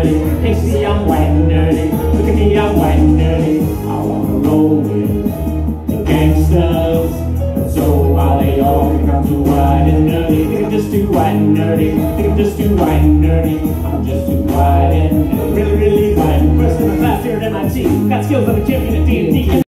nerdy. They see I'm white and nerdy. Look at me, I'm white and nerdy. I wanna roll with the gangsters. So while they all become too white and nerdy, think I'm just too white and nerdy. Think I'm just too white and nerdy. I'm just too white and nerdy. Really, really white. First in my class here at MIT. Got skills like a champion at D&D.